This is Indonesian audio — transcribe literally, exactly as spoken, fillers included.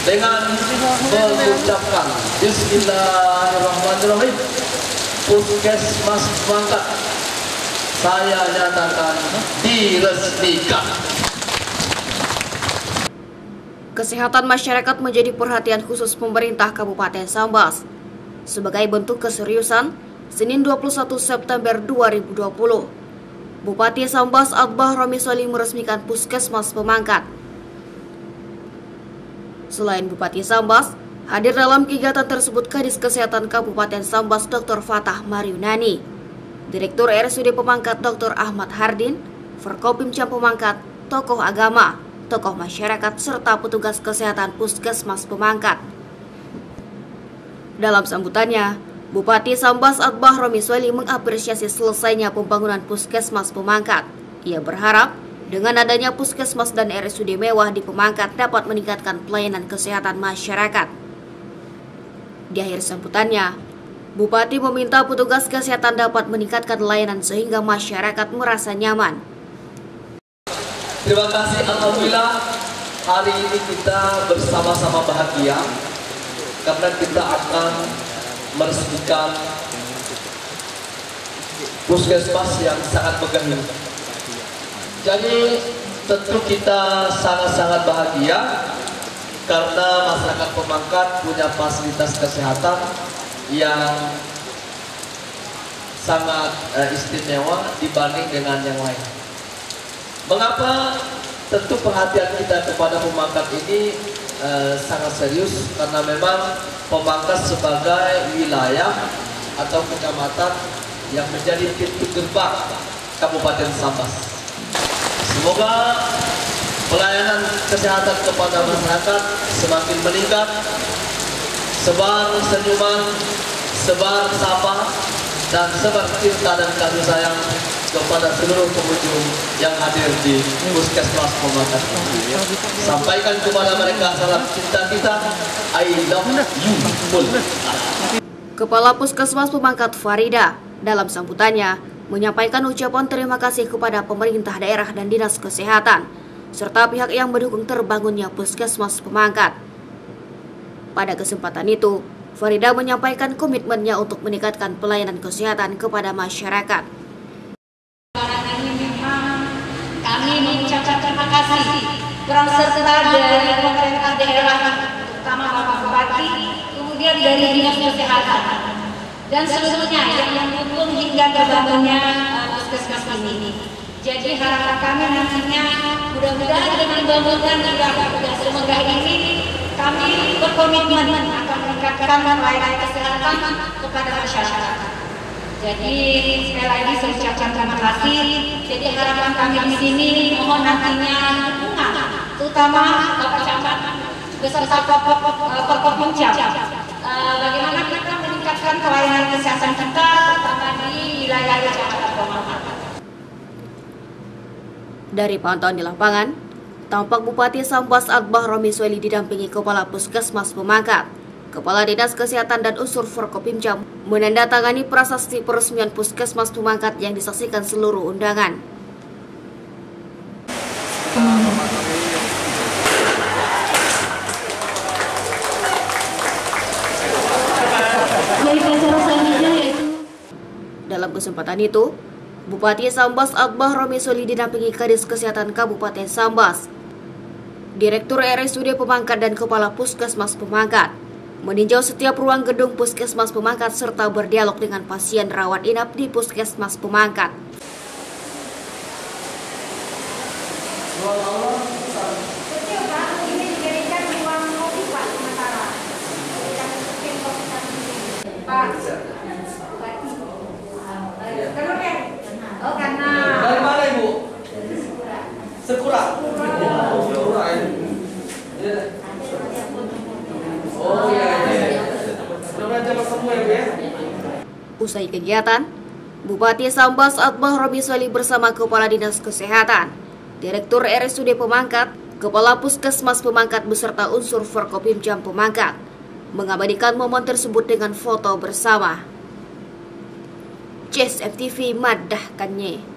dengan mengucapkan Bismillahirrahmanirrahim, Puskesmas Pemangkat saya nyatakan diresmikan. Kesehatan masyarakat menjadi perhatian khusus pemerintah Kabupaten Sambas. Sebagai bentuk keseriusan, Senin dua puluh satu September dua ribu dua puluh, Bupati Sambas Atbah Romi Soli meresmikan Puskesmas Pemangkat. Selain Bupati Sambas, hadir dalam kegiatan tersebut Kadis Kesehatan Kabupaten Sambas Doktor Fatah Mariunani, Direktur R S U D Pemangkat Doktor Ahmad Hardin, Forkopimcam Pemangkat, tokoh agama, tokoh masyarakat, serta petugas kesehatan Puskesmas Pemangkat. Dalam sambutannya, Bupati Sambas Atbah Romi Soli mengapresiasi selesainya pembangunan Puskesmas Pemangkat. Ia berharap dengan adanya Puskesmas dan R S U D mewah di Pemangkat dapat meningkatkan pelayanan kesehatan masyarakat. Di akhir sambutannya, Bupati meminta petugas kesehatan dapat meningkatkan layanan sehingga masyarakat merasa nyaman. Terima kasih, alhamdulillah hari ini kita bersama-sama bahagia karena kita akan meresmikan Puskesmas yang sangat megah ini. Jadi tentu kita sangat-sangat bahagia karena masyarakat Pemangkat punya fasilitas kesehatan yang sangat eh, istimewa dibanding dengan yang lain. Mengapa? Tentu perhatian kita kepada Pemangkat ini eh, sangat serius karena memang Pemangkat sebagai wilayah atau kecamatan yang menjadi pintu gerbang Kabupaten Sambas. Semoga pelayanan kesehatan kepada masyarakat semakin meningkat, sebar senyuman, sebar sapa, dan sebar cinta dan kasih sayang kepada seluruh pengunjung yang hadir di Puskesmas Pemangkat. Sampaikan kepada mereka salam cinta kita, I love you full. Kepala Puskesmas Pemangkat Farida dalam sambutannya menyampaikan ucapan terima kasih kepada pemerintah daerah dan dinas kesehatan, serta pihak yang mendukung terbangunnya Puskesmas Pemangkat. Pada kesempatan itu, Farida menyampaikan komitmennya untuk meningkatkan pelayanan kesehatan kepada masyarakat. Kami mengucapkan terima kasih peran serta dari pemerintah daerah, terutama Bapak Bupati, kemudian dari dinas kesehatan, dan seluruhnya yang mendukung hingga terbangunnya Puskesmas ini. Jadi harapan kami nantinya mudah-mudahan dengan bangunan yang sudah semegah ini, kami berkomitmen akan meningkatkan pelayanan kesehatan kepada masyarakat. Jadi sekali lagi saya ucapkan terima kasih. Jadi harapan kami di sini mohon nantinya dukungan, terutama Bapak Camat beserta Forkopimcam. Bagaimana kita meningkatkan pelayanan kesehatan kita, terutama di wilayah Kecamatan Pemangkat. Dari pantauan di lapangan, tampak Bupati Sambas Atbah Romi Soli didampingi Kepala Puskesmas Pemangkat, Kepala Dinas Kesehatan dan unsur Forkopimcam menandatangani prasasti peresmian Puskesmas Pemangkat yang disaksikan seluruh undangan. Dalam kesempatan itu, Bupati Sambas Atbah Romi Soli didampingi Kadis Kesehatan Kabupaten Sambas, Direktur R S U D Pemangkat dan Kepala Puskesmas Pemangkat meninjau setiap ruang gedung Puskesmas Pemangkat serta berdialog dengan pasien rawat inap di Puskesmas Pemangkat. Oh, karena Dari mana Ibu? Sekura. Oh iya iya. Sudah coba semua ya Bu ya. Usai kegiatan, Bupati Sambas Atbah Romi Soli bersama Kepala Dinas Kesehatan, Direktur R S U D Pemangkat, Kepala Puskesmas Pemangkat beserta unsur Forkopimcam Pemangkat mengabadikan momen tersebut dengan foto bersama. C S M T V madahkannya.